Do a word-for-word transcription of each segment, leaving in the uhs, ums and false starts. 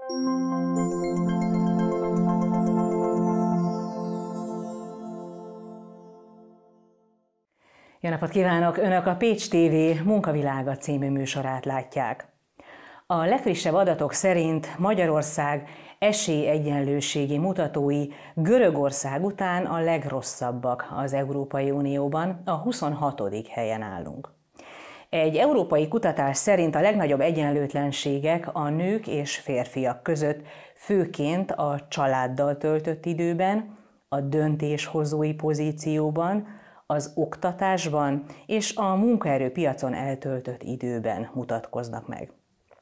Jó napot kívánok! Önök a Pécs té vé Munkavilága című műsorát látják. A legfrissebb adatok szerint Magyarország esélyegyenlőségi mutatói Görögország után a legrosszabbak az Európai Unióban, a huszonhatodik helyen állunk. Egy európai kutatás szerint a legnagyobb egyenlőtlenségek a nők és férfiak között, főként a családdal töltött időben, a döntéshozói pozícióban, az oktatásban és a munkaerőpiacon eltöltött időben mutatkoznak meg.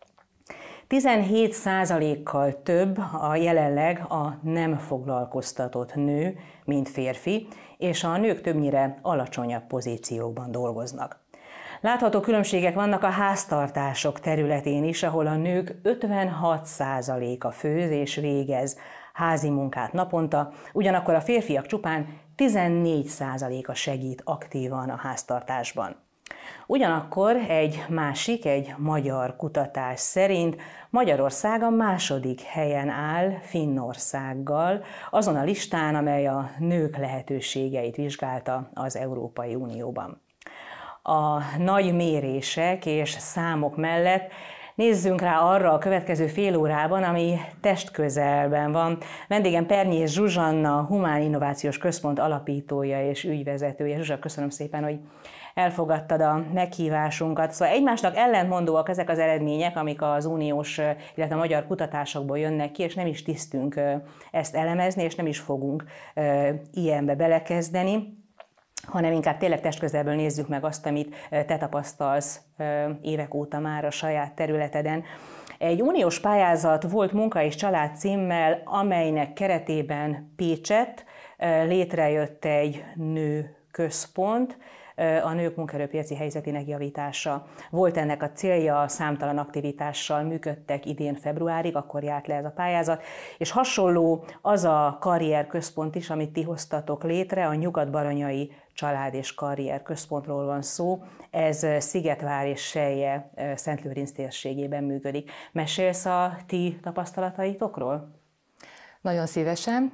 tizenhét százalékkal több a jelenleg a nem foglalkoztatott nő, mint férfi, és a nők többnyire alacsonyabb pozíciókban dolgoznak. Látható különbségek vannak a háztartások területén is, ahol a nők ötvenhat százaléka főz és végez házi munkát naponta, ugyanakkor a férfiak csupán tizennégy százaléka segít aktívan a háztartásban. Ugyanakkor egy másik, egy magyar kutatás szerint Magyarország a második helyen áll Finnországgal, azon a listán, amely a nők lehetőségeit vizsgálta az Európai Unióban. A nagy mérések és számok mellett nézzünk rá arra a következő fél órában, ami testközelben van. Vendégem Pernyés Zsuzsanna, Humán Innovációs Központ alapítója és ügyvezetője. Zsuzsa, köszönöm szépen, hogy elfogadtad a meghívásunkat. Szóval egymásnak ellentmondóak ezek az eredmények, amik az uniós, illetve a magyar kutatásokból jönnek ki, és nem is tisztünk ezt elemezni, és nem is fogunk ilyenbe belekezdeni, hanem inkább tényleg testközelből nézzük meg azt, amit te tapasztalsz évek óta már a saját területeden. Egy uniós pályázat volt Munka és Család címmel, amelynek keretében Pécsett létrejött egy nő központ, a nők munkaerőpiaci helyzetének javítása. Volt ennek a célja, számtalan aktivitással működtek idén februárig, akkor járt le ez a pályázat, és hasonló az a karrierközpont is, amit ti hoztatok létre, a Nyugat-Baranyai Család és Karrier Központról van szó. Ez Szigetvár és Selje Szentlőrinc térségében működik. Mesélsz a ti tapasztalataitokról? Nagyon szívesen.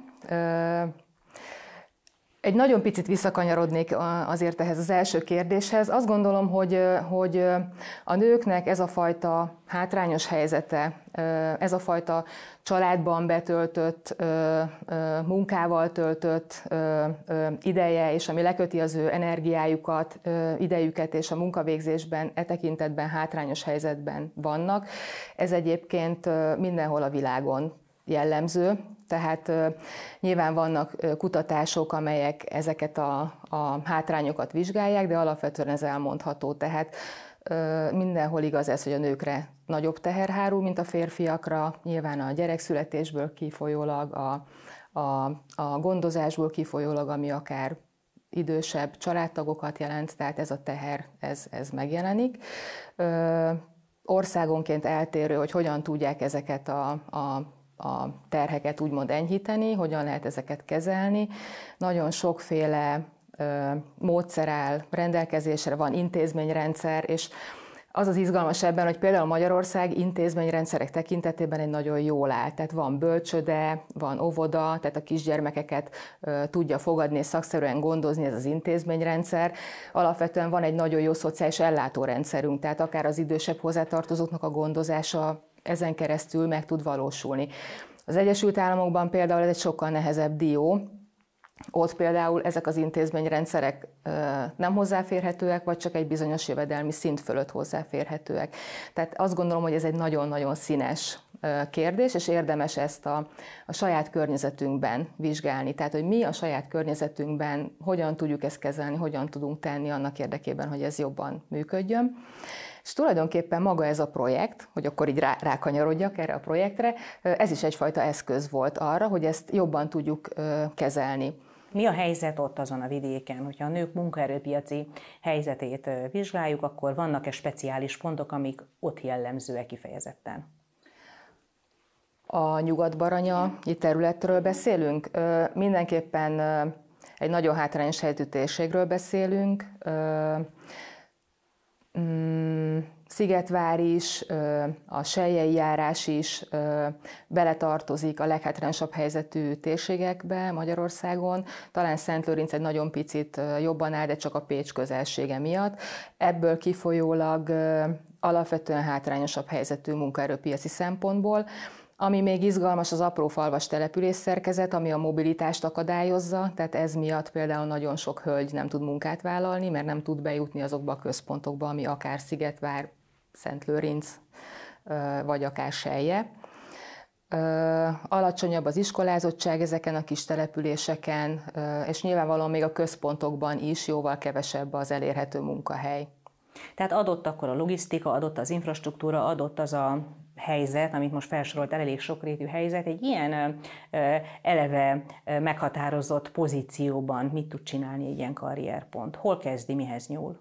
Egy nagyon picit visszakanyarodnék azért ehhez az első kérdéshez. Azt gondolom, hogy, hogy a nőknek ez a fajta hátrányos helyzete, ez a fajta családban betöltött, munkával töltött ideje, és ami leköti az ő energiájukat, idejüket, és a munkavégzésben e tekintetben hátrányos helyzetben vannak. Ez egyébként mindenhol a világon jellemző. Tehát nyilván vannak kutatások, amelyek ezeket a, a hátrányokat vizsgálják, de alapvetően ez elmondható. Tehát mindenhol igaz ez, hogy a nőkre nagyobb teher hárul, mint a férfiakra. Nyilván a gyerekszületésből kifolyólag, a, a, a gondozásból kifolyólag, ami akár idősebb családtagokat jelent, tehát ez a teher, ez, ez megjelenik. Országonként eltérő, hogy hogyan tudják ezeket a, a a terheket úgymond enyhíteni, hogyan lehet ezeket kezelni. Nagyon sokféle ö, módszer áll rendelkezésre, van intézményrendszer, és az az izgalmas ebben, hogy például Magyarország intézményrendszerek tekintetében egy nagyon jól áll. Tehát van bölcsöde, van óvoda, tehát a kisgyermekeket ö, tudja fogadni és szakszerűen gondozni ez az intézményrendszer. Alapvetően van egy nagyon jó szociális ellátórendszerünk, tehát akár az idősebb hozzátartozóknak a gondozása ezen keresztül meg tud valósulni. Az Egyesült Államokban például ez egy sokkal nehezebb dió. Ott például ezek az intézményrendszerek nem hozzáférhetőek, vagy csak egy bizonyos jövedelmi szint fölött hozzáférhetőek. Tehát azt gondolom, hogy ez egy nagyon-nagyon színes kérdés, és érdemes ezt a, a saját környezetünkben vizsgálni. Tehát, hogy mi a saját környezetünkben, hogyan tudjuk ezt kezelni, hogyan tudunk tenni annak érdekében, hogy ez jobban működjön. És tulajdonképpen maga ez a projekt, hogy akkor így rá, rákanyarodjak erre a projektre, ez is egyfajta eszköz volt arra, hogy ezt jobban tudjuk kezelni. Mi a helyzet ott azon a vidéken? Hogyha a nők munkaerőpiaci helyzetét vizsgáljuk, akkor vannak-e speciális pontok, amik ott jellemzőek kifejezetten? A nyugat-baranyai területről beszélünk. Mindenképpen egy nagyon hátrányos helyzetű térségről beszélünk. Szigetvár is, a Seljei járás is beletartozik a leghátrányosabb helyzetű térségekbe Magyarországon. Talán Szentlőrinc egy nagyon picit jobban áll, de csak a Pécs közelsége miatt. Ebből kifolyólag alapvetően hátrányosabb helyzetű munkaerőpiaci szempontból. Ami még izgalmas, az apró falvas településszerkezet, ami a mobilitást akadályozza, tehát ez miatt például nagyon sok hölgy nem tud munkát vállalni, mert nem tud bejutni azokba a központokba, ami akár Szigetvár, Szentlőrinc, vagy akár Selje. Alacsonyabb az iskolázottság ezeken a kis településeken, és nyilvánvalóan még a központokban is jóval kevesebb az elérhető munkahely. Tehát adott akkor a logisztika, adott az infrastruktúra, adott az a helyzet, amit most felsoroltál, elég sokrétű helyzet, egy ilyen eleve meghatározott pozícióban mit tud csinálni egy ilyen karrierpont? Hol kezdi, mihez nyúl?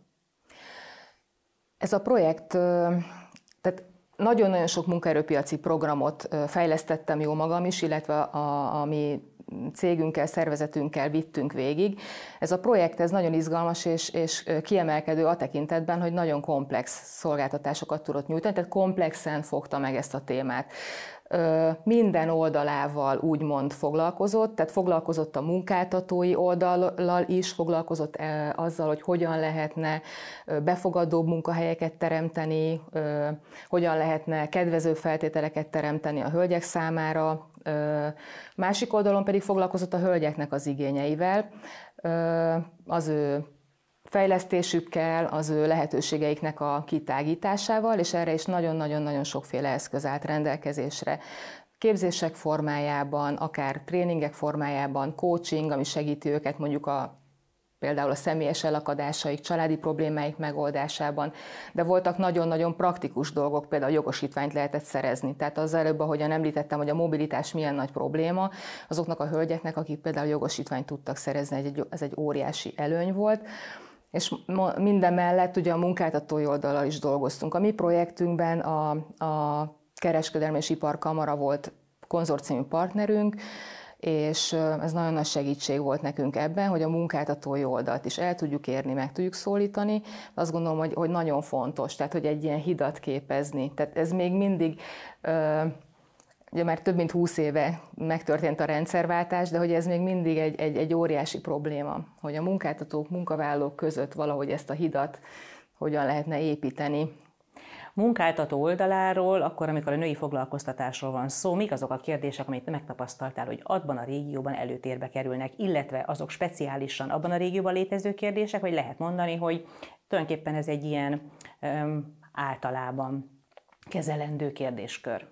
Ez a projekt, tehát nagyon-nagyon sok munkaerőpiaci programot fejlesztettem jó magam is, illetve a, a mi cégünkkel, szervezetünkkel vittünk végig. Ez a projekt ez nagyon izgalmas és, és kiemelkedő a tekintetben, hogy nagyon komplex szolgáltatásokat tudott nyújtani, tehát komplexen fogta meg ezt a témát. Minden oldalával úgymond foglalkozott, tehát foglalkozott a munkáltatói oldallal is, foglalkozott azzal, hogy hogyan lehetne befogadóbb munkahelyeket teremteni, hogyan lehetne kedvező feltételeket teremteni a hölgyek számára. Másik oldalon pedig foglalkozott a hölgyeknek az igényeivel, az ő fejlesztésükkel, az ő lehetőségeiknek a kitágításával, és erre is nagyon-nagyon-nagyon sokféle eszköz állt rendelkezésre. Képzések formájában, akár tréningek formájában, coaching, ami segíti őket mondjuk a például a személyes elakadásaik, családi problémáik megoldásában, de voltak nagyon-nagyon praktikus dolgok, például jogosítványt lehetett szerezni. Tehát az előbb, ahogyan említettem, hogy a mobilitás milyen nagy probléma, azoknak a hölgyeknek, akik például jogosítványt tudtak szerezni, ez egy óriási előny volt. És minden mellett ugye a munkáltatói oldallal is dolgoztunk. A mi projektünkben a, a Kereskedelmi és Iparkamara volt konzorciumi partnerünk, és ez nagyon nagy segítség volt nekünk ebben, hogy a munkáltatói oldalt is el tudjuk érni, meg tudjuk szólítani. Azt gondolom, hogy, hogy nagyon fontos, tehát hogy egy ilyen hidat képezni. Tehát ez még mindig, ugye már több mint húsz éve megtörtént a rendszerváltás, de hogy ez még mindig egy, egy, egy óriási probléma, hogy a munkáltatók, munkavállalók között valahogy ezt a hidat hogyan lehetne építeni. Munkáltató oldaláról, akkor, amikor a női foglalkoztatásról van szó, mik azok a kérdések, amit megtapasztaltál, hogy abban a régióban előtérbe kerülnek, illetve azok speciálisan abban a régióban létező kérdések, vagy lehet mondani, hogy tulajdonképpen ez egy ilyen öm, általában kezelendő kérdéskör?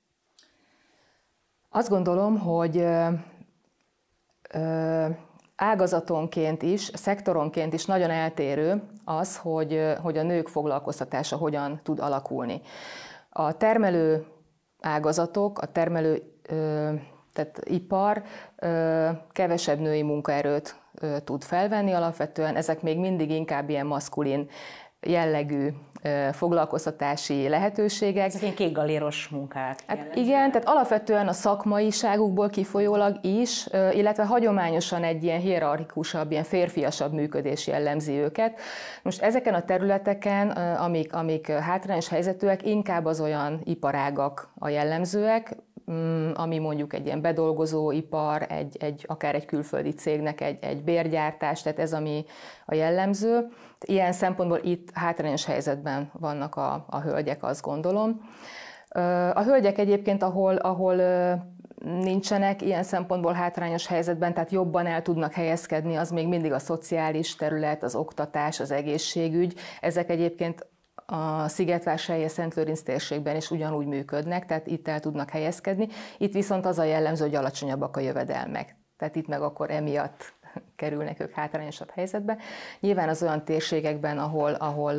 Azt gondolom, hogy ö, ö, ágazatonként is, szektoronként is nagyon eltérő az, hogy, hogy a nők foglalkoztatása hogyan tud alakulni. A termelő ágazatok, a termelő tehát ipar kevesebb női munkaerőt tud felvenni alapvetően, ezek még mindig inkább ilyen maszkulin jellegű foglalkoztatási lehetőségek. Ezek ilyen kékgaléros munkák. Hát igen, tehát alapvetően a szakmaiságukból kifolyólag is, illetve hagyományosan egy ilyen hierarchikusabb, ilyen férfiasabb működés jellemzi őket. Most ezeken a területeken, amik, amik hátrányos helyzetűek, inkább az olyan iparágak a jellemzőek, ami mondjuk egy ilyen bedolgozó ipar, egy, egy, akár egy külföldi cégnek egy, egy bérgyártás, tehát ez ami a jellemző. Ilyen szempontból itt hátrányos helyzetben vannak a, a hölgyek, azt gondolom. A hölgyek egyébként, ahol, ahol nincsenek ilyen szempontból hátrányos helyzetben, tehát jobban el tudnak helyezkedni, az még mindig a szociális terület, az oktatás, az egészségügy. Ezek egyébként a Szigetvár-Selje Szentlőrinc térségben is ugyanúgy működnek, tehát itt el tudnak helyezkedni. Itt viszont az a jellemző, hogy alacsonyabbak a jövedelmek. Tehát itt meg akkor emiatt kerülnek ők hátrányosabb helyzetbe. Nyilván az olyan térségekben, ahol, ahol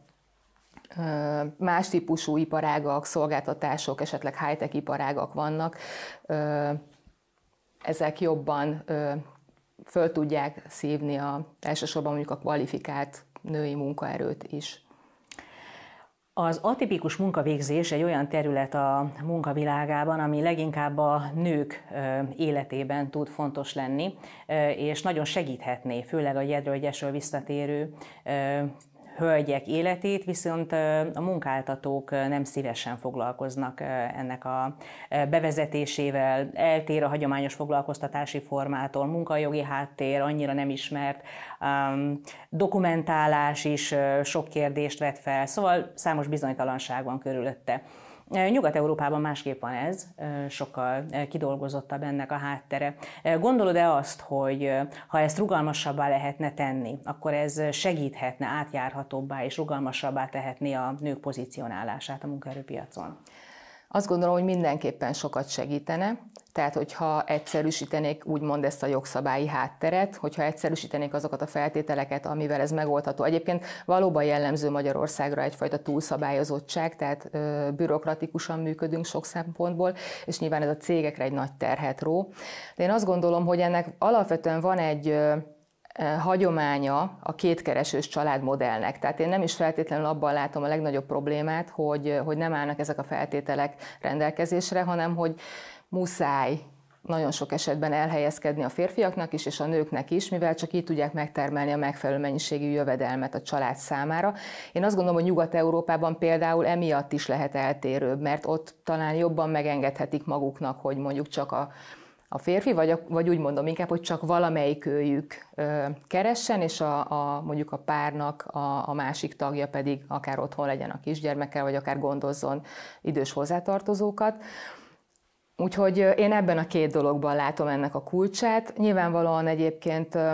más típusú iparágak, szolgáltatások, esetleg high-tech iparágak vannak, ezek jobban föl tudják szívni a, elsősorban mondjuk a kvalifikált női munkaerőt is. Az atipikus munkavégzés egy olyan terület a munkavilágában, ami leginkább a nők életében tud fontos lenni, és nagyon segíthetné, főleg a gyedről-gyesről visszatérő hölgyek életét, viszont a munkáltatók nem szívesen foglalkoznak ennek a bevezetésével. Eltér a hagyományos foglalkoztatási formától, munkajogi háttér annyira nem ismert, dokumentálás is sok kérdést vet fel, szóval számos bizonytalanság van körülötte. Nyugat-Európában másképp van ez, sokkal kidolgozottabbá ennek a háttere. Gondolod-e azt, hogy ha ezt rugalmasabbá lehetne tenni, akkor ez segíthetne, átjárhatóbbá és rugalmasabbá tehetné a nők pozícionálását a munkaerőpiacon? Azt gondolom, hogy mindenképpen sokat segítene. Tehát, hogyha egyszerűsítenék úgymond ezt a jogszabályi hátteret, hogyha egyszerűsítenék azokat a feltételeket, amivel ez megoldható. Egyébként valóban jellemző Magyarországra egyfajta túlszabályozottság, tehát ö, bürokratikusan működünk sok szempontból, és nyilván ez a cégekre egy nagy terhet ró. De én azt gondolom, hogy ennek alapvetően van egy ö, hagyománya a kétkeresős családmodellnek. Tehát én nem is feltétlenül abban látom a legnagyobb problémát, hogy, hogy nem állnak ezek a feltételek rendelkezésre, hanem hogy muszáj nagyon sok esetben elhelyezkedni a férfiaknak is, és a nőknek is, mivel csak így tudják megtermelni a megfelelő mennyiségű jövedelmet a család számára. Én azt gondolom, hogy Nyugat-Európában például emiatt is lehet eltérőbb, mert ott talán jobban megengedhetik maguknak, hogy mondjuk csak a a férfi, vagy, a, vagy úgy mondom inkább, hogy csak valamelyik őjük ö, keressen, és a, a, mondjuk a párnak a, a másik tagja pedig akár otthon legyen a kisgyermekkel, vagy akár gondozzon idős hozzátartozókat. Úgyhogy én ebben a két dologban látom ennek a kulcsát. Nyilvánvalóan egyébként ö,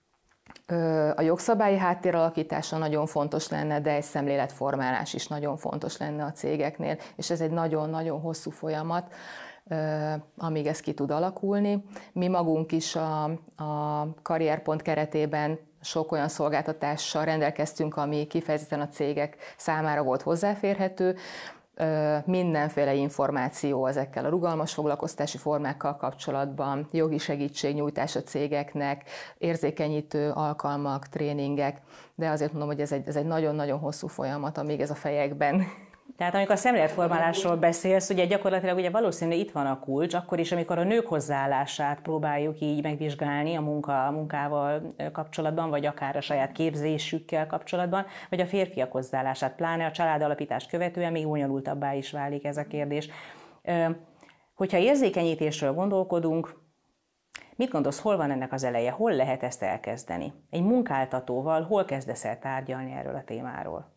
ö, a jogszabályi háttér alakítása nagyon fontos lenne, de egy szemléletformálás is nagyon fontos lenne a cégeknél, és ez egy nagyon-nagyon hosszú folyamat, amíg ez ki tud alakulni. Mi magunk is a, a Karrierpont keretében sok olyan szolgáltatással rendelkeztünk, ami kifejezetten a cégek számára volt hozzáférhető. Mindenféle információ ezekkel a rugalmas foglalkoztatási formákkal kapcsolatban, jogi segítségnyújtás a cégeknek, érzékenyítő alkalmak, tréningek, de azért mondom, hogy ez egy, ez egy nagyon-nagyon hosszú folyamat, amíg ez a fejekben. Tehát amikor a szemléletformálásról beszélsz, ugye gyakorlatilag ugye valószínűleg itt van a kulcs, akkor is, amikor a nők hozzáállását próbáljuk így megvizsgálni a, munka, a munkával kapcsolatban, vagy akár a saját képzésükkel kapcsolatban, vagy a férfiak hozzáállását, pláne a családalapítást követően még bonyolultabbá is válik ez a kérdés. Hogyha érzékenyítésről gondolkodunk, mit gondolsz, hol van ennek az eleje, hol lehet ezt elkezdeni? Egy munkáltatóval hol kezdesz el tárgyalni erről a témáról?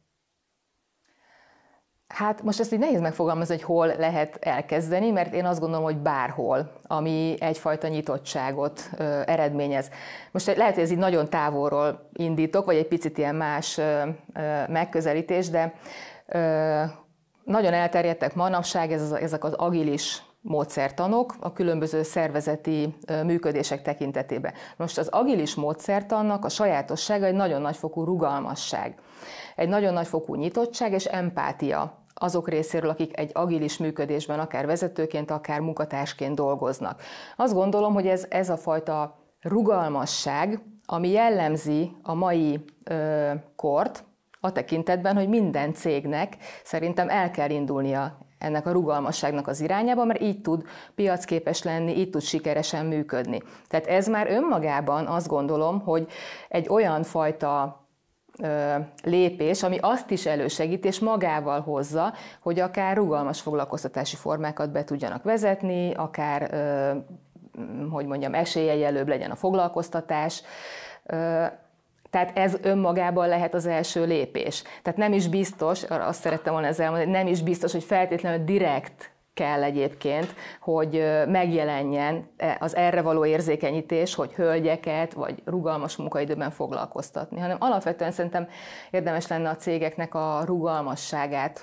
Hát most ezt így nehéz megfogalmazni, hogy hol lehet elkezdeni, mert én azt gondolom, hogy bárhol, ami egyfajta nyitottságot ö, eredményez. Most lehet, hogy ez így nagyon távolról indítok, vagy egy picit ilyen más ö, ö, megközelítés, de ö, nagyon elterjedtek manapság ez, ezek az agilis módszertanok a különböző szervezeti működések tekintetében. Most az agilis módszertannak a sajátossága egy nagyon nagyfokú rugalmasság, egy nagyon nagyfokú nyitottság és empátia azok részéről, akik egy agilis működésben akár vezetőként, akár munkatársként dolgoznak. Azt gondolom, hogy ez, ez a fajta rugalmasság, ami jellemzi a mai ö, kort, a tekintetben, hogy minden cégnek szerintem el kell indulnia ennek a rugalmasságnak az irányába, mert így tud piacképes lenni, így tud sikeresen működni. Tehát ez már önmagában azt gondolom, hogy egy olyan fajta ö, lépés, ami azt is elősegít és magával hozza, hogy akár rugalmas foglalkoztatási formákat be tudjanak vezetni, akár, ö, hogy mondjam, esélyegyelőbb legyen a foglalkoztatás. Ö, Tehát ez önmagában lehet az első lépés. Tehát nem is biztos, azt szerettem volna ezzel mondani, nem is biztos, hogy feltétlenül direkt kell egyébként, hogy megjelenjen az erre való érzékenyítés, hogy hölgyeket vagy rugalmas munkaidőben foglalkoztatni, hanem alapvetően szerintem érdemes lenne a cégeknek a rugalmasságát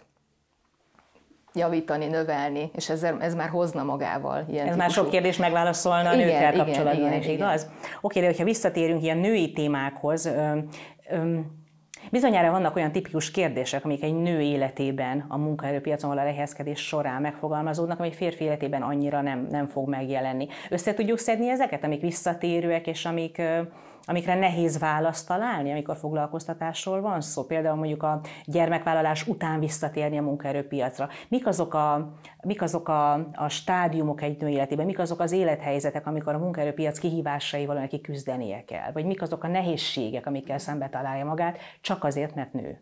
javítani, növelni, és ezzel, ez már hozna magával ilyen Ez típusú... már sok kérdés megválaszolna a igen, nőkkel igen, kapcsolatban, igen, is, igen. igaz? Oké, de hogyha visszatérünk ilyen női témákhoz, ö, ö, bizonyára vannak olyan tipikus kérdések, amik egy nő életében, a munkaerőpiacon való elhelyezkedés során megfogalmazódnak, ami egy férfi életében annyira nem, nem fog megjelenni. Össze tudjuk szedni ezeket, amik visszatérőek, és amik... Ö, amikre nehéz választ találni, amikor foglalkoztatásról van szó. Például mondjuk a gyermekvállalás után visszatérni a munkaerőpiacra. Mik azok a, mik azok a, a stádiumok egy nő életében, mik azok az élethelyzetek, amikor a munkaerőpiac kihívásaival neki küzdenie kell, vagy mik azok a nehézségek, amikkel szembe találja magát, csak csak azért, mert nő?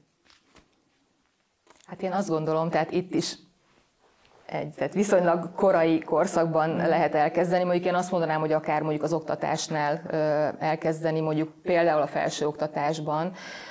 Hát én azt gondolom, tehát itt is egy, tehát viszonylag korai korszakban lehet elkezdeni. Mondjuk én azt mondanám, hogy akár mondjuk az oktatásnál elkezdeni, mondjuk például a felsőoktatásban.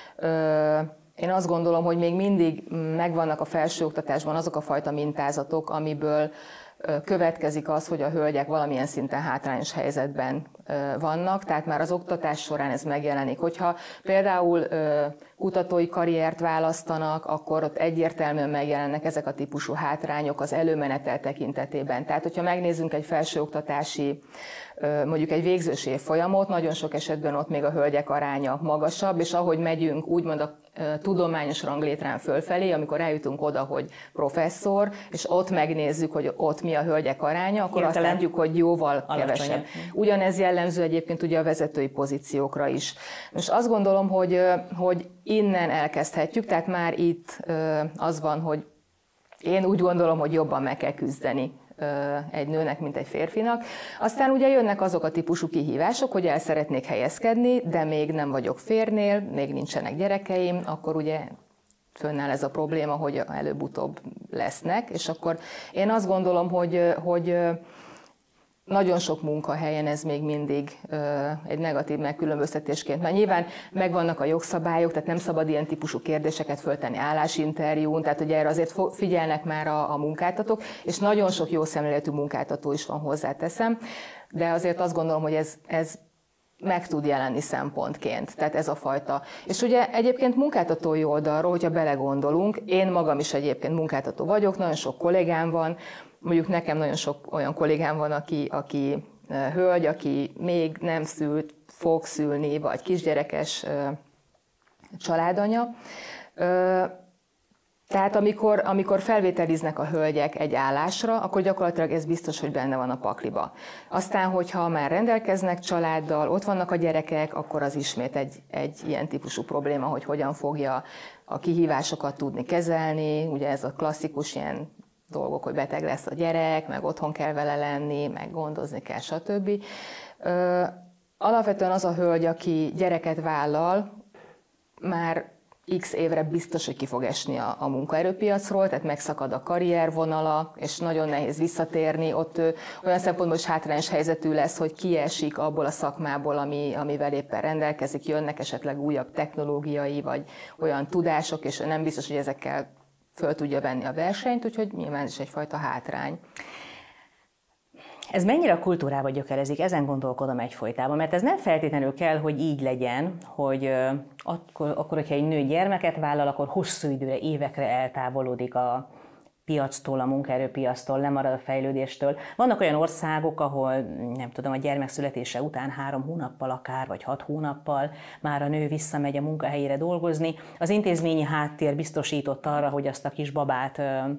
Én azt gondolom, hogy még mindig megvannak a felsőoktatásban azok a fajta mintázatok, amiből következik az, hogy a hölgyek valamilyen szinten hátrányos helyzetben vannak, tehát már az oktatás során ez megjelenik. Hogyha például kutatói karriert választanak, akkor ott egyértelműen megjelennek ezek a típusú hátrányok az előmenetel tekintetében. Tehát, hogyha megnézzünk egy felsőoktatási, mondjuk egy végzős évfolyamot, nagyon sok esetben ott még a hölgyek aránya magasabb, és ahogy megyünk úgymond a tudományos ranglétrán fölfelé, amikor eljutunk oda, hogy professzor, és ott megnézzük, hogy ott mi a hölgyek aránya, akkor Értelem. Azt látjuk, hogy jóval kevesebb. Ugyanez jellemző egyébként ugye a vezetői pozíciókra is. Most azt gondolom, hogy, hogy innen elkezdhetjük, tehát már itt az van, hogy én úgy gondolom, hogy jobban meg kell küzdeni egy nőnek, mint egy férfinak. Aztán ugye jönnek azok a típusú kihívások, hogy el szeretnék helyezkedni, de még nem vagyok férnél, még nincsenek gyerekeim, akkor ugye fönnáll ez a probléma, hogy előbb-utóbb lesznek, és akkor én azt gondolom, hogy, hogy nagyon sok munkahelyen ez még mindig egy negatív megkülönböztetésként, mert nyilván megvannak a jogszabályok, tehát nem szabad ilyen típusú kérdéseket föltenni állásinterjún, tehát ugye erre azért figyelnek már a, a munkáltatók, és nagyon sok jó szemléletű munkáltató is van, hozzáteszem, de azért azt gondolom, hogy ez, ez meg tud jelenni szempontként, tehát ez a fajta. És ugye egyébként munkáltatói oldalról, hogyha belegondolunk, én magam is egyébként munkáltató vagyok, nagyon sok kollégám van, mondjuk nekem nagyon sok olyan kollégám van, aki, aki hölgy, aki még nem szült, fog szülni, vagy kisgyerekes családanya. Tehát amikor, amikor felvételiznek a hölgyek egy állásra, akkor gyakorlatilag ez biztos, hogy benne van a pakliba. Aztán, hogyha már rendelkeznek családdal, ott vannak a gyerekek, akkor az ismét egy, egy ilyen típusú probléma, hogy hogyan fogja a kihívásokat tudni kezelni. Ugye ez a klasszikus ilyen dolgok, hogy beteg lesz a gyerek, meg otthon kell vele lenni, meg gondozni kell, stb. Alapvetően az a hölgy, aki gyereket vállal, már x évre biztos, hogy ki fog esni a, a munkaerőpiacról, tehát megszakad a karriervonala, és nagyon nehéz visszatérni. Ott ö, olyan szempontból is hátrányos helyzetű lesz, hogy kiesik abból a szakmából, ami, amivel éppen rendelkezik, jönnek esetleg újabb technológiai, vagy olyan tudások, és nem biztos, hogy ezekkel föl tudja venni a versenyt, úgyhogy nyilván is egyfajta hátrány. Ez mennyire a kultúrába gyökerezik, ezen gondolkodom egyfolytában, mert ez nem feltétlenül kell, hogy így legyen, hogy akkor, akkor hogyha egy nő gyermeket vállal, akkor hosszú időre, évekre eltávolodik a piactól, a munkaerőpiactól, lemarad a fejlődéstől. Vannak olyan országok, ahol nem tudom, a gyermek születése után három hónappal akár, vagy hat hónappal már a nő visszamegy a munkahelyére dolgozni. Az intézményi háttér biztosított arra, hogy azt a kis babát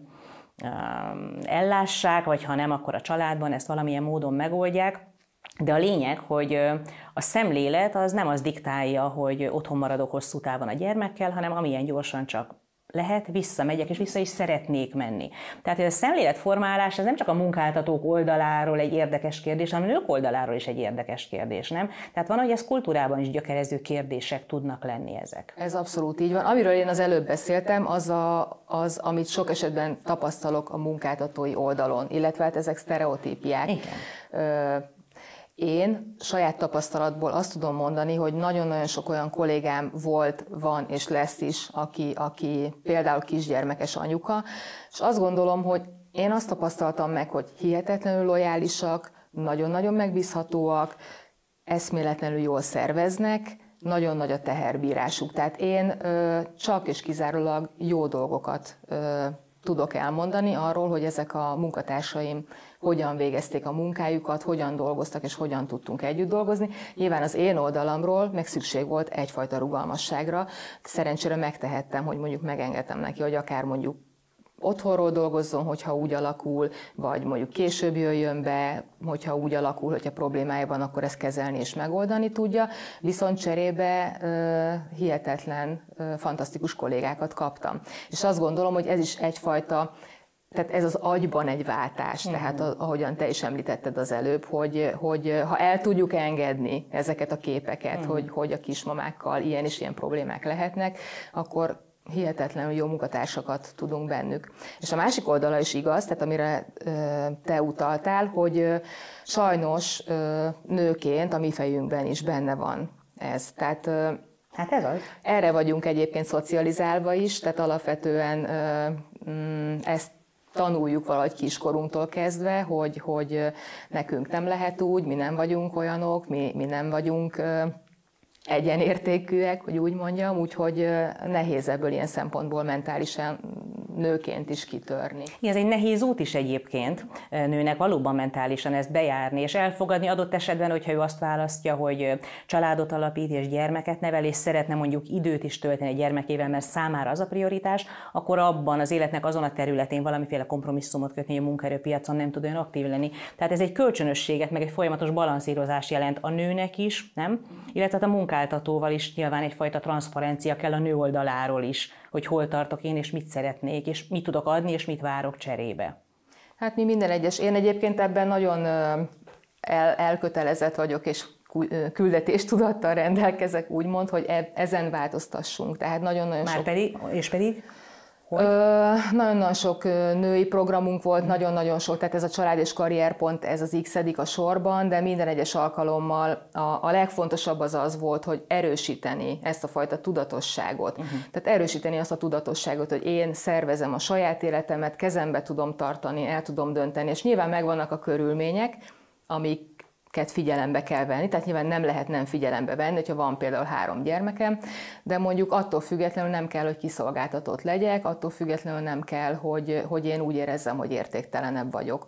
ellássák, vagy ha nem, akkor a családban ezt valamilyen módon megoldják. De a lényeg, hogy a szemlélet az nem az diktálja, hogy otthon maradok hosszú távon a gyermekkel, hanem amilyen gyorsan csak lehet, visszamegyek, és vissza is szeretnék menni. Tehát ez a szemléletformálás, ez nem csak a munkáltatók oldaláról egy érdekes kérdés, hanem a nők oldaláról is egy érdekes kérdés, nem? Tehát van, hogy ez kultúrában is gyökerező kérdések tudnak lenni ezek. Ez abszolút így van. Amiről én az előbb beszéltem, az, a, az amit sok esetben tapasztalok a munkáltatói oldalon, illetve hát ezek sztereotípiák. Igen. Ö, Én saját tapasztalatból azt tudom mondani, hogy nagyon-nagyon sok olyan kollégám volt, van és lesz is, aki, aki például kisgyermekes anyuka, és azt gondolom, hogy én azt tapasztaltam meg, hogy hihetetlenül lojálisak, nagyon-nagyon megbízhatóak, eszméletlenül jól szerveznek, nagyon nagy a teherbírásuk. Tehát én ö, csak és kizárólag jó dolgokat ö, tudok elmondani arról, hogy ezek a munkatársaim hogyan végezték a munkájukat, hogyan dolgoztak és hogyan tudtunk együtt dolgozni. Nyilván az én oldalamról meg szükség volt egyfajta rugalmasságra. Szerencsére megtehettem, hogy mondjuk megengedtem neki, hogy akár mondjuk otthonról dolgozzon, hogyha úgy alakul, vagy mondjuk később jöjjön be, hogyha úgy alakul, hogyha problémája van, akkor ezt kezelni és megoldani tudja. Viszont cserébe uh, hihetetlen, uh, fantasztikus kollégákat kaptam. És azt gondolom, hogy ez is egyfajta tehát ez az agyban egy váltás, tehát ahogyan te is említetted az előbb, hogy, hogy ha el tudjuk engedni ezeket a képeket, mm. hogy, hogy a kismamákkal ilyen és ilyen problémák lehetnek, akkor hihetetlenül jó munkatársakat tudunk bennük. És a másik oldala is igaz, tehát amire te utaltál, hogy sajnos nőként a mi fejünkben is benne van ez. Tehát hát ez az. Erre vagyunk egyébként szocializálva is, tehát alapvetően ezt tanuljuk valahogy kiskorunktól kezdve, hogy, hogy nekünk nem lehet úgy, mi nem vagyunk olyanok, mi, mi nem vagyunk egyenértékűek, hogy úgy mondjam, úgyhogy nehéz ebből ilyen szempontból mentálisan nőként is kitörni. Igen, ez egy nehéz út is egyébként nőnek valóban mentálisan ezt bejárni, és elfogadni adott esetben, hogyha ő azt választja, hogy családot alapít és gyermeket nevel, és szeretne mondjuk időt is tölteni a gyermekével, mert számára az a prioritás, akkor abban az életnek azon a területén valamiféle kompromisszumot kötni, hogy a munkaerőpiacon nem tud olyan aktív lenni. Tehát ez egy kölcsönösséget, meg egy folyamatos balanszírozás jelent a nőnek is, nem? Illetve a munkáltatóval is nyilván egyfajta transzparencia kell a nő oldaláról is, hogy hol tartok én, és mit szeretnék, és mit tudok adni, és mit várok cserébe. Hát mi minden egyes. Én egyébként ebben nagyon el, elkötelezett vagyok, és küldetéstudattal rendelkezek, úgymond, hogy ezen változtassunk. Tehát nagyon-nagyon Már sok... pedig, és pedig? Nagyon-nagyon sok női programunk volt, nagyon-nagyon sok, tehát ez a család és karrier pont, ez az x-edik a sorban, de minden egyes alkalommal a, a legfontosabb az az volt, hogy erősíteni ezt a fajta tudatosságot. Uh-huh. Tehát erősíteni azt a tudatosságot, hogy én szervezem a saját életemet, kezembe tudom tartani, el tudom dönteni, és nyilván megvannak a körülmények, amik figyelembe kell venni, tehát nyilván nem lehet nem figyelembe venni, hogyha van például három gyermekem, de mondjuk attól függetlenül nem kell, hogy kiszolgáltatott legyek, attól függetlenül nem kell, hogy, hogy én úgy érezzem, hogy értéktelenebb vagyok.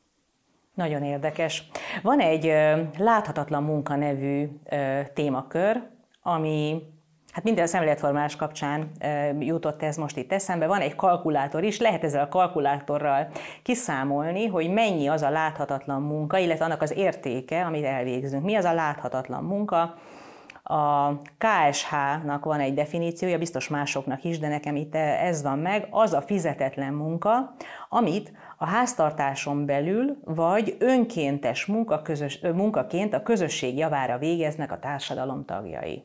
Nagyon érdekes. Van egy ö, láthatatlan munka nevű ö, témakör, ami hát minden szemléletformálás kapcsán e, jutott ez most itt eszembe. Van egy kalkulátor is, lehet ezzel a kalkulátorral kiszámolni, hogy mennyi az a láthatatlan munka, illetve annak az értéke, amit elvégzünk. Mi az a láthatatlan munka? A ká es há-nak van egy definíciója, biztos másoknak is, de nekem itt ez van meg, az a fizetetlen munka, amit a háztartáson belül vagy önkéntes munka közös, munkaként a közösség javára végeznek a társadalom tagjai.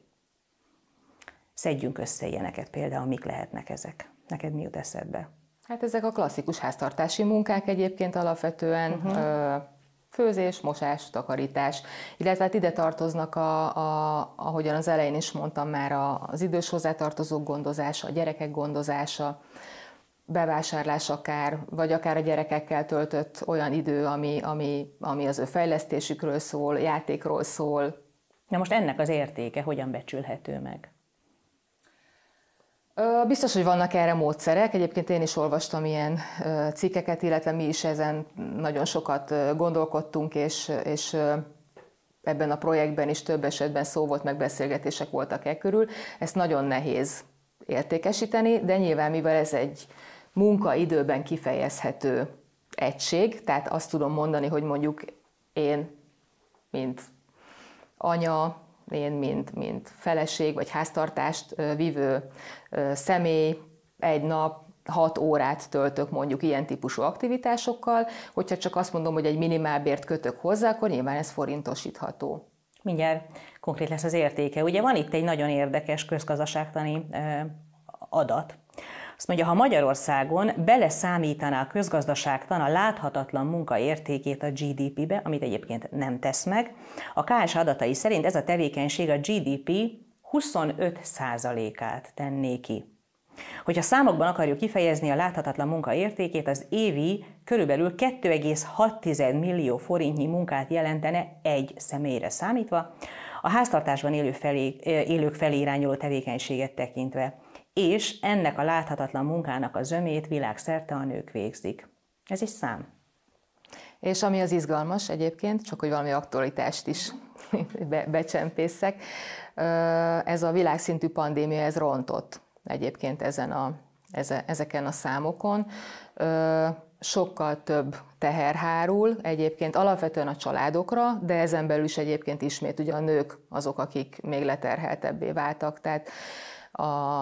Szedjünk össze ilyeneket például, mik lehetnek ezek? Neked mi jut eszedbe? Hát ezek a klasszikus háztartási munkák egyébként alapvetően, uh-huh. főzés, mosás, takarítás, illetve hát ide tartoznak, a, a, ahogyan az elején is mondtam már, az idős hozzátartozók gondozása, a gyerekek gondozása, bevásárlás akár, vagy akár a gyerekekkel töltött olyan idő, ami, ami, ami az ő fejlesztésükről szól, játékról szól. Na most ennek az értéke hogyan becsülhető meg? Biztos, hogy vannak erre módszerek. Egyébként én is olvastam ilyen cikkeket, illetve mi is ezen nagyon sokat gondolkodtunk, és, és ebben a projektben is több esetben szó volt, meg beszélgetések voltak e körül. Ezt nagyon nehéz értékesíteni, de nyilván mivel ez egy munkaidőben kifejezhető egység, tehát azt tudom mondani, hogy mondjuk én, mint anya, én, mint, mint feleség vagy háztartást vívő személy egy nap hat órát töltök mondjuk ilyen típusú aktivitásokkal, hogyha csak azt mondom, hogy egy minimálbért kötök hozzá, akkor nyilván ez forintosítható. Mindjárt konkrét lesz az értéke. Ugye van itt egy nagyon érdekes közgazdaságtani adat. Azt mondja, ha Magyarországon beleszámítaná a közgazdaságtan a láthatatlan munka értékét a gé dé pé-be, amit egyébként nem tesz meg, a ká es há adatai szerint ez a tevékenység a gé dé pé huszonöt százalékát tenné ki. Hogyha számokban akarjuk kifejezni a láthatatlan munka értékét, az évi körülbelül két egész hat millió forintnyi munkát jelentene egy személyre számítva, a háztartásban élő felé, élők felé irányuló tevékenységet tekintve, és ennek a láthatatlan munkának a zömét világszerte a nők végzik. Ez is szám. És ami az izgalmas egyébként, csak hogy valami aktualitást is be, becsempészek, ez a világszintű pandémia, ez rontott egyébként ezen a, ezeken a számokon. Sokkal több teher hárul egyébként alapvetően a családokra, de ezen belül is egyébként ismét ugye a nők azok, akik még leterheltebbé váltak. Tehát a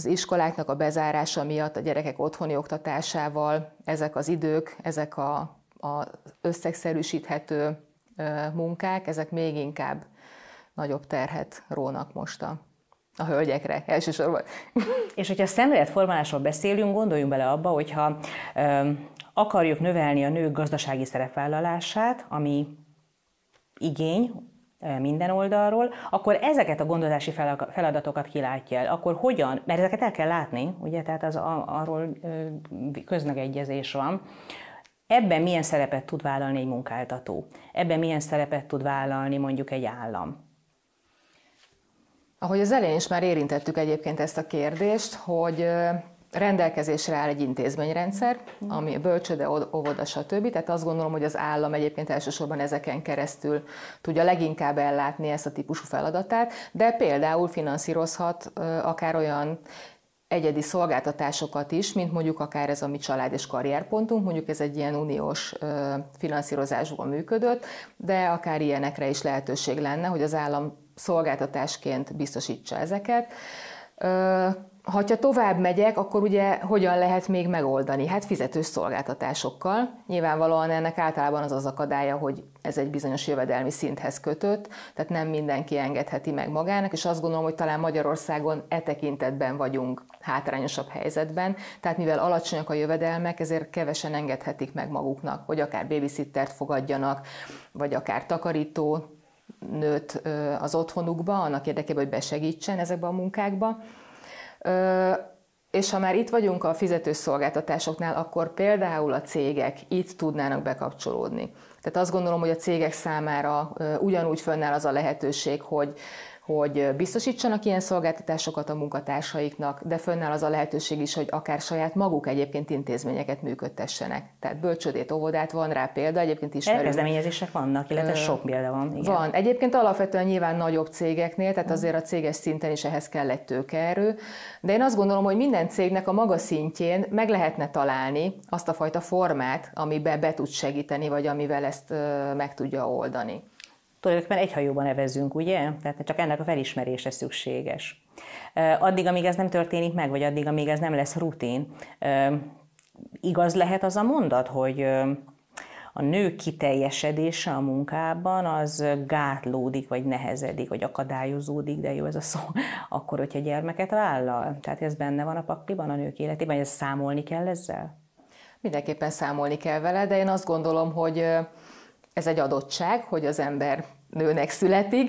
az iskoláknak a bezárása miatt, a gyerekek otthoni oktatásával ezek az idők, ezek a, a összegszerűsíthető munkák, ezek még inkább nagyobb terhet rónak most a, a hölgyekre elsősorban. És hogyha szemléletformálásról beszélünk, gondoljunk bele abba, hogyha ö, akarjuk növelni a nők gazdasági szerepvállalását, ami igény minden oldalról, akkor ezeket a gondozási feladatokat kilátja el. Akkor hogyan, mert ezeket el kell látni, ugye, tehát az, arról közmegegyezés van. Ebben milyen szerepet tud vállalni egy munkáltató? Ebben milyen szerepet tud vállalni mondjuk egy állam? Ahogy az elején is már érintettük egyébként ezt a kérdést, hogy rendelkezésre áll egy intézményrendszer, ami bölcsőde, óvoda, stb. Tehát azt gondolom, hogy az állam egyébként elsősorban ezeken keresztül tudja leginkább ellátni ezt a típusú feladatát, de például finanszírozhat akár olyan egyedi szolgáltatásokat is, mint mondjuk akár ez a mi család- és karrierpontunk, mondjuk ez egy ilyen uniós finanszírozásban működött, de akár ilyenekre is lehetőség lenne, hogy az állam szolgáltatásként biztosítsa ezeket. Ha tovább megyek, akkor ugye hogyan lehet még megoldani? Hát fizetős szolgáltatásokkal. Nyilvánvalóan ennek általában az az akadálya, hogy ez egy bizonyos jövedelmi szinthez kötött, tehát nem mindenki engedheti meg magának, és azt gondolom, hogy talán Magyarországon e tekintetben vagyunk hátrányosabb helyzetben, tehát mivel alacsonyak a jövedelmek, ezért kevesen engedhetik meg maguknak, hogy akár babysittert fogadjanak, vagy akár takarító nőt az otthonukba, annak érdekében, hogy besegítsen ezekbe a munkákba. És ha már itt vagyunk a fizetős szolgáltatásoknál, akkor például a cégek itt tudnának bekapcsolódni. Tehát azt gondolom, hogy a cégek számára ugyanúgy fönnáll az a lehetőség, hogy hogy biztosítsanak ilyen szolgáltatásokat a munkatársaiknak, de fönnáll az a lehetőség is, hogy akár saját maguk egyébként intézményeket működtessenek. Tehát bölcsödét, óvodát, van rá példa, egyébként ismerünk. Elkezdeményezések vannak, illetve sok példa van. Igen. Van. Egyébként alapvetően nyilván nagyobb cégeknél, tehát azért a céges szinten is ehhez kell egy tőkeerő, de én azt gondolom, hogy minden cégnek a maga szintjén meg lehetne találni azt a fajta formát, amiben be tud segíteni, vagy amivel ezt meg tudja oldani. Tulajdonképpen egy hajóban nevezünk, ugye? Tehát csak ennek a felismerése szükséges. Addig, amíg ez nem történik meg, vagy addig, amíg ez nem lesz rutin, igaz lehet az a mondat, hogy a nő kiteljesedése a munkában az gátlódik, vagy nehezedik, vagy akadályozódik, de jó ez a szó, akkor, hogyha gyermeket vállal. Tehát ez benne van a pakliban, a nők életében, hogy ezt számolni kell ezzel? Mindenképpen számolni kell vele, de én azt gondolom, hogy ez egy adottság, hogy az ember nőnek születik,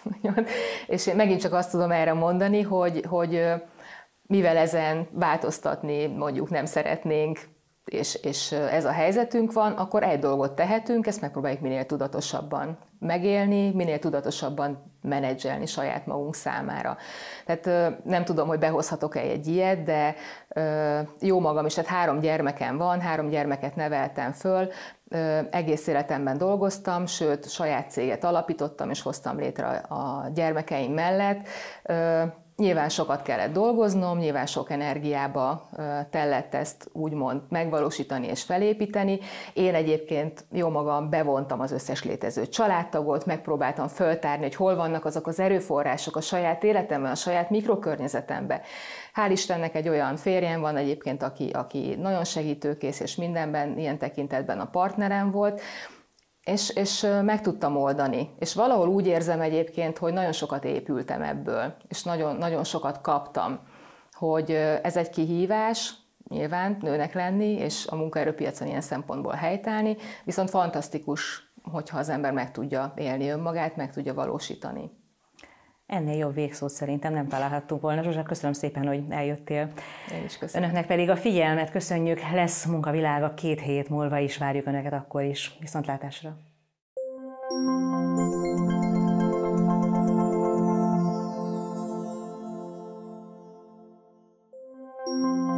és én megint csak azt tudom erre mondani, hogy, hogy mivel ezen változtatni mondjuk nem szeretnénk, és, és ez a helyzetünk van, akkor egy dolgot tehetünk, ezt megpróbáljuk minél tudatosabban megélni, minél tudatosabban menedzselni saját magunk számára. Tehát nem tudom, hogy behozhatok-e egy ilyet, de jó magam is, tehát három gyermekem van, három gyermeket neveltem föl, egész életemben dolgoztam, sőt, saját céget alapítottam, és hoztam létre a gyermekeim mellett. Nyilván sokat kellett dolgoznom, nyilván sok energiába tellett ezt úgymond megvalósítani és felépíteni. Én egyébként jó magam bevontam az összes létező családtagot, megpróbáltam föltárni, hogy hol vannak azok az erőforrások a saját életemben, a saját mikrokörnyezetemben. Hál' Istennek egy olyan férjem van egyébként, aki, aki nagyon segítőkész, és mindenben, ilyen tekintetben a partnerem volt, És, és meg tudtam oldani. És valahol úgy érzem egyébként, hogy nagyon sokat épültem ebből, és nagyon, nagyon sokat kaptam, hogy ez egy kihívás, nyilván nőnek lenni, és a munkaerőpiacon ilyen szempontból helytállni, viszont fantasztikus, hogyha az ember meg tudja élni önmagát, meg tudja valósítani. Ennél jobb végszót szerintem nem találhattunk volna. Zsuzsa, köszönöm szépen, hogy eljöttél. Én is köszönöm. Önöknek pedig a figyelmet köszönjük. Lesz Munkavilága két hét múlva is, várjuk Önöket akkor is. Viszontlátásra! Thank you.